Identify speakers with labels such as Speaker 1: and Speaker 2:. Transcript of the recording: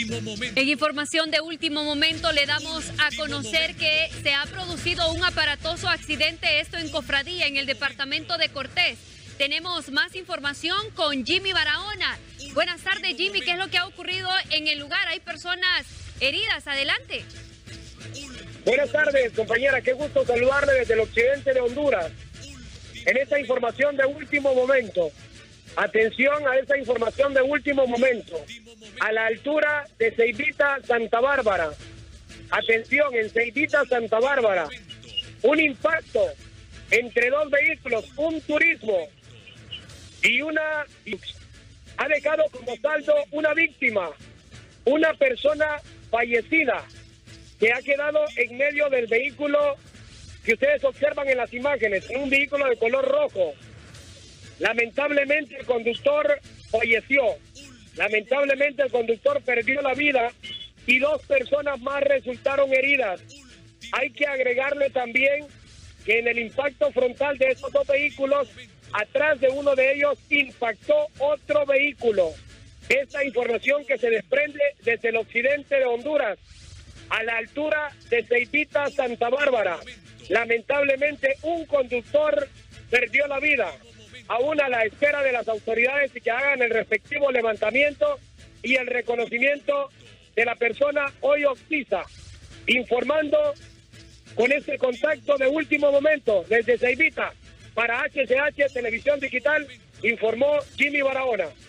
Speaker 1: En información de último momento le damos a conocer que se ha producido un aparatoso accidente, esto en Cofradía, en el departamento de Cortés. Tenemos más información con Jimmy Barahona. Buenas tardes, Jimmy. ¿Qué es lo que ha ocurrido en el lugar? Hay personas heridas. Adelante.
Speaker 2: Buenas tardes, compañera. Qué gusto saludarle desde el occidente de Honduras. En esta información de último momento, atención a esta información de último momento, a la altura de Ceibita, Santa Bárbara. Atención, en Ceibita, Santa Bárbara, un impacto entre dos vehículos, un turismo y una, ha dejado como saldo una víctima, una persona fallecida que ha quedado en medio del vehículo que ustedes observan en las imágenes, en un vehículo de color rojo. Lamentablemente el conductor falleció, lamentablemente el conductor perdió la vida y dos personas más resultaron heridas. Hay que agregarle también que en el impacto frontal de estos dos vehículos, atrás de uno de ellos impactó otro vehículo. Esta información que se desprende desde el occidente de Honduras, a la altura de Ceibita, Santa Bárbara. Lamentablemente un conductor perdió la vida, aún a la espera de las autoridades y que hagan el respectivo levantamiento y el reconocimiento de la persona hoy octisa. Informando con este contacto de último momento desde Ceibita para HCH Televisión Digital, informó Jimmy Barahona.